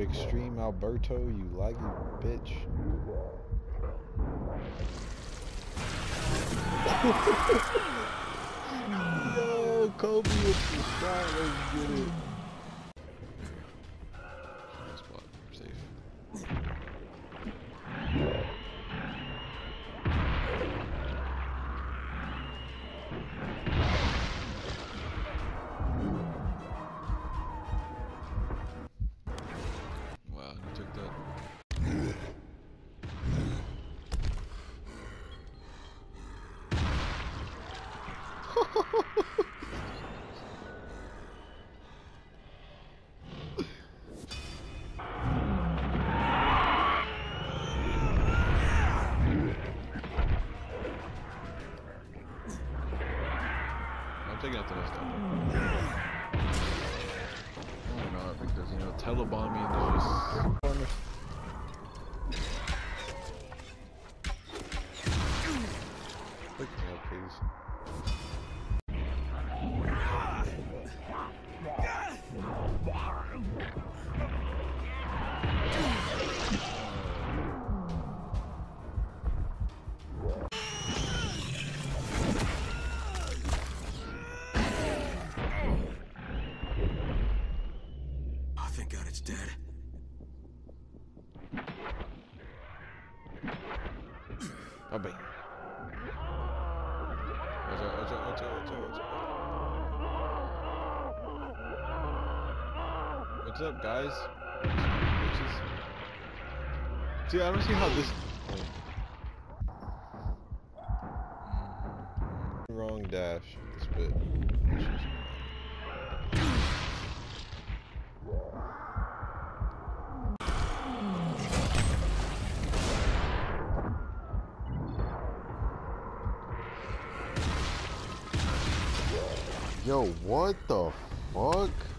Extreme Alberto, you laggy bitch. Yo, Kobe with the shot, let's get it. Spot, safe. Wow, you took that. I'm taking out the next time. Why not? Because, you know, telebombing is just... Pick me up, please. Oh, thank God it's dead. Oh, bang. Watch out, watch out, watch out, watch out, watch out. What's up, guys? Bitches. See, I don't see how this... Wrong dash. This bit. Yo, what the fuck?